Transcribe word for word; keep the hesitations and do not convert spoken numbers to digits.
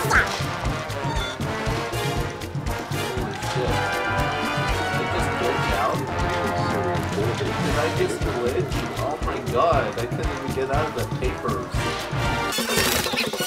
Did I just glitch? Oh my god, I couldn't even get out of the papers.